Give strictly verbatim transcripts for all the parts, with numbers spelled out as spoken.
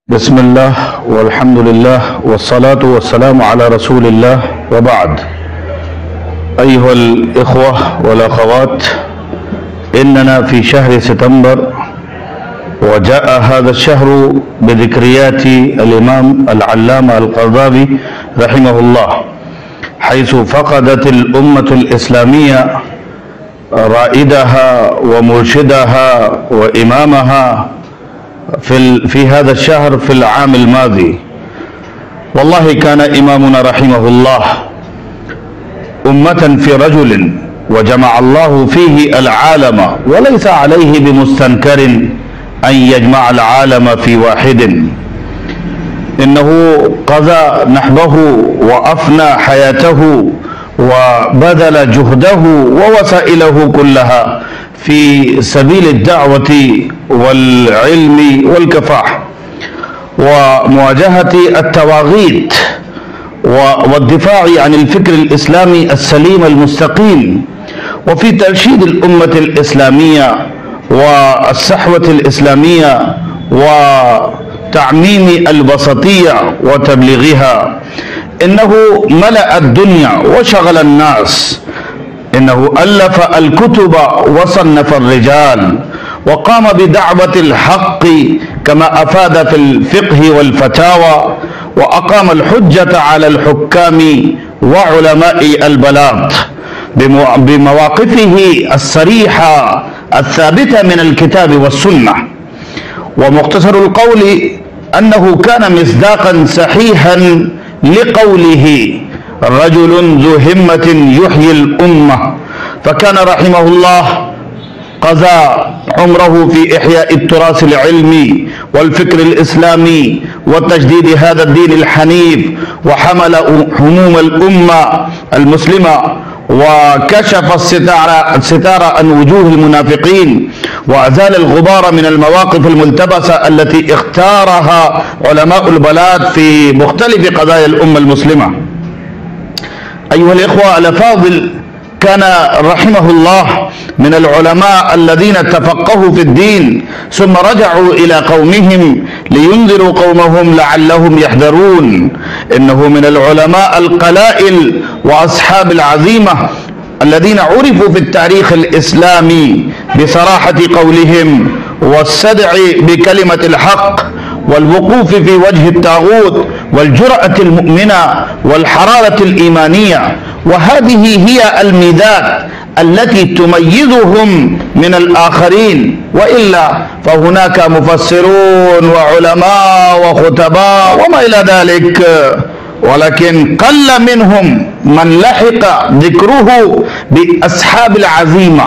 بسم الله والحمد لله والصلاة والسلام على رسول الله وبعد. أيها الإخوة والأخوات، إننا في شهر سبتمبر، وجاء هذا الشهر بذكريات الإمام العلامة القرضاوي رحمه الله، حيث فقدت الأمة الإسلامية رائدها ومرشدها وإمامها في في هذا الشهر في العام الماضي. والله كان إمامنا رحمه الله أمة في رجل، وجمع الله فيه العالم، وليس عليه بمستنكر أن يجمع العالم في واحد. إنه قضى نحبه وأفنى حياته وبذل جهده ووسائله كلها في سبيل الدعوة والعلم والكفاح ومواجهة الطواغيت والدفاع عن الفكر الإسلامي السليم المستقيم، وفي ترشيد الأمة الإسلامية والصحوة الإسلامية وتعميم الوسطية وتبليغها. إنه ملأ الدنيا وشغل الناس. إنه ألف الكتب وصنف الرجال، وقام بدعوة الحق كما أفاد في الفقه والفتاوى، وأقام الحجة على الحكام وعلماء البلاغ بمواقفه الصريحة الثابتة من الكتاب والسنة. ومختصر القول أنه كان مصداقا صحيحا لقوله: رجل ذو همة يحيي الأمة. فكان رحمه الله قضى عمره في إحياء التراث العلمي والفكر الإسلامي وتجديد هذا الدين الحنيف، وحمل هموم الأمة المسلمة، وكشف الستار الستار عن وجوه المنافقين، وأزال الغبار من المواقف الملتبسة التي اختارها علماء البلاد في مختلف قضايا الأمة المسلمة. أيها الإخوة الأفاضل، كان رحمه الله من العلماء الذين تفقهوا في الدين ثم رجعوا إلى قومهم لينذروا قومهم لعلهم يحذرون. إنه من العلماء القلائل وأصحاب العزيمة الذين عرفوا في التاريخ الإسلامي بصراحة قولهم والصدع بكلمة الحق والوقوف في وجه الطاغوت والجرأة المؤمنة والحرارة الإيمانية. وهذه هي الميزات التي تميزهم من الآخرين، وإلا فهناك مفسرون وعلماء وخطباء وما إلى ذلك، ولكن قل منهم من لحق ذكره بأصحاب العزيمة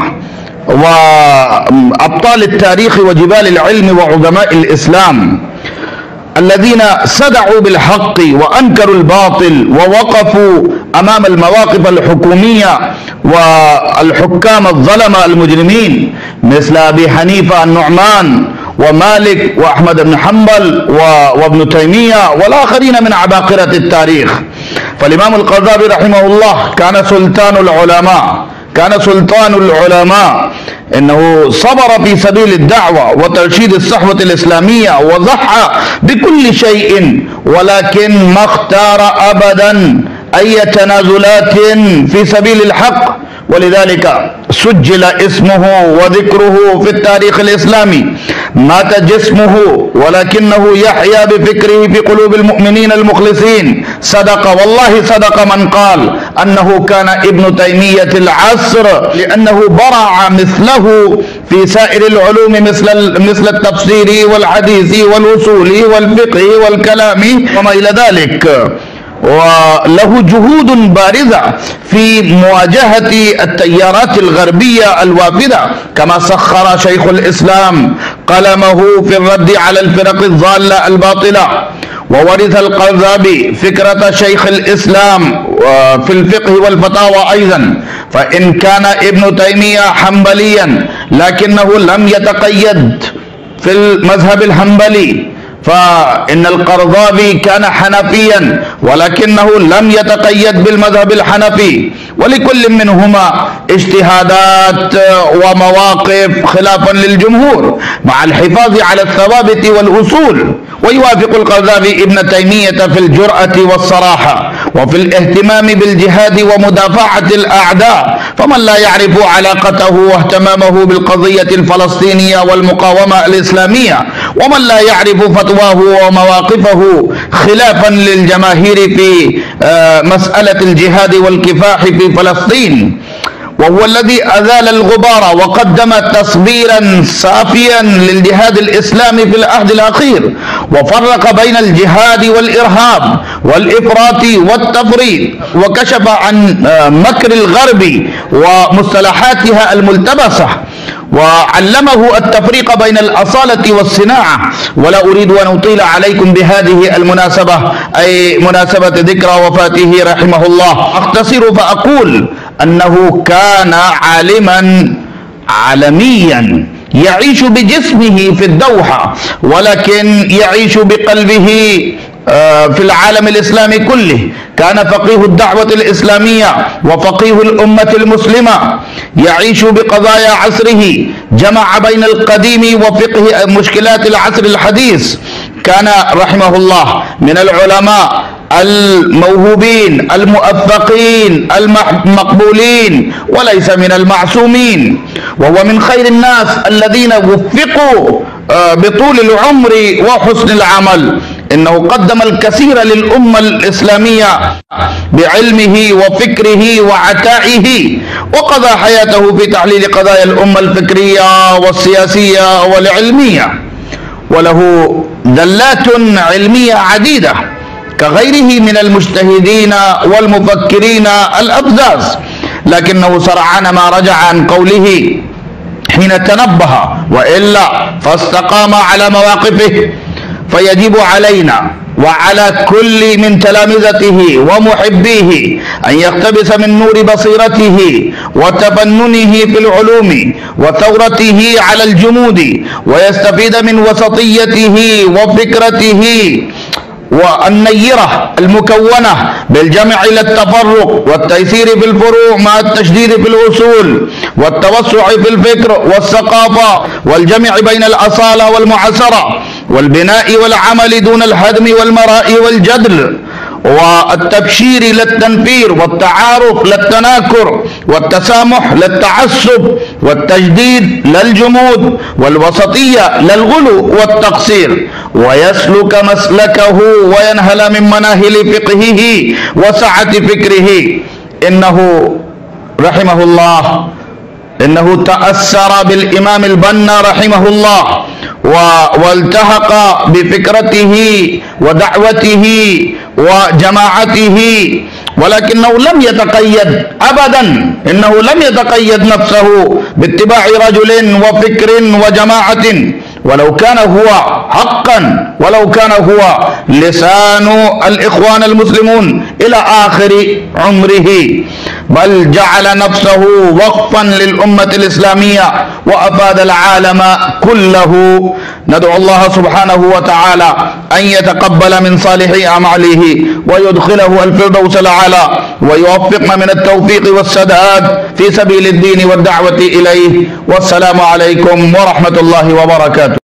وأبطال التاريخ وجبال العلم وعظماء الإسلام الذين صدعوا بالحق وأنكروا الباطل ووقفوا أمام المواقف الحكومية والحكام الظلمة المجرمين، مثل أبي حنيفة النعمان ومالك وأحمد بن حنبل وابن تيمية والآخرين من عباقرة التاريخ. فالإمام القرضاوي رحمه الله كان سلطان العلماء، كان سلطان العلماء. إنه صبر في سبيل الدعوة وترشيد الصحوة الإسلامية وضحى بكل شيء، ولكن ما اختار أبدا أي تنازلات في سبيل الحق، ولذلك سجل اسمه وذكره في التاريخ الإسلامي. مات جسمه ولكنه يحيا بفكره في قلوب المؤمنين المخلصين. صدق والله صدق من قال أنه كان ابن تيمية العصر، لأنه برع مثله في سائر العلوم مثل مثل التفسير والحديث والأصول والفقه والكلام وما إلى ذلك. وله جهود بارزة في مواجهة التيارات الغربية الوافدة، كما سخر شيخ الإسلام قلمه في الرد على الفرق الضالة الباطلة. وورث القرضاوي فكرة شيخ الإسلام في الفقه والفتاوى أيضا، فإن كان ابن تيمية حنبليا لكنه لم يتقيد في المذهب الحنبلي، فإن القرضاوي كان حنفيا ولكنه لم يتقيد بالمذهب الحنفي، ولكل منهما اجتهادات ومواقف خلافا للجمهور مع الحفاظ على الثوابت والأصول. ويوافق القرضاوي ابن تيمية في الجرأة والصراحة وفي الاهتمام بالجهاد ومدافعة الأعداء، فمن لا يعرف علاقته واهتمامه بالقضية الفلسطينية والمقاومة الإسلامية، ومن لا يعرف فتواه ومواقفه خلافا للجماهير في مسألة الجهاد والكفاح في فلسطين، وهو الذي أزال الغبار وقدم تصويرا صافيا للجهاد الإسلامي في العهد الأخير، وفرق بين الجهاد والإرهاب والإفراط والتفريط، وكشف عن مكر الغرب ومصطلحاتها الملتبسة، وعلمه التفريق بين الأصالة والصناعة. ولا أريد أن أطيل عليكم بهذه المناسبة، أي مناسبة ذكرى وفاته رحمه الله، أختصر فأقول أنه كان عالما عالميا يعيش بجسمه في الدوحة، ولكن يعيش بقلبه في العالم الإسلامي كله. كان فقيه الدعوة الإسلامية وفقيه الأمة المسلمة، يعيش بقضايا عصره، جمع بين القديم وفقه مشكلات العصر الحديث. كان رحمه الله من العلماء الموهوبين المؤفقين المقبولين، وليس من المعصومين، وهو من خير الناس الذين وفقوا بطول العمر وحسن العمل. إنه قدم الكثير للأمة الإسلامية بعلمه وفكره وعتائه، وقضى حياته في تحليل قضايا الأمة الفكرية والسياسية والعلمية، وله دلات علمية عديدة كغيره من المجتهدين والمفكرين الأبزاز، لكنه سرعان ما رجع عن قوله حين تنبه، وإلا فاستقام على مواقفه. فيجب علينا وعلى كل من تلامذته ومحبيه أن يقتبس من نور بصيرته وتفننه في العلوم وثورته على الجمود، ويستفيد من وسطيته وفكرته والنيرة المكونة بالجمع إلى التفرق والتيسير في الفروع مع التشديد في الأصول والتوسع في الفكر والثقافة والجمع بين الأصالة والمعاصرة والبناء والعمل دون الهدم والمراء والجدل، والتبشير للتنفير والتعارف للتناكر والتسامح للتعصب والتجديد للجمود والوسطية للغلو والتقصير، ويسلك مسلكه وينهل من مناهل فقهه وسعة فكره. إنه رحمه الله إنه تأثر بالإمام البنا رحمه الله والتحق بفكرته ودعوته وجماعته، ولكنه لم يتقيد أبدا، إنه لم يتقيد نفسه باتباع رجل وفكر وجماعة، ولو كان هو حقا ولو كان هو لسان الإخوان المسلمون إلى آخر عمره، بل جعل نفسه وقفا للأمة الإسلامية وأفاد العالم كله. ندعو الله سبحانه وتعالى أن يتقبل من صالح أعماله ويدخله الفردوس الأعلى، ويوفقنا من التوفيق والسداد في سبيل الدين والدعوة إليه. والسلام عليكم ورحمة الله وبركاته.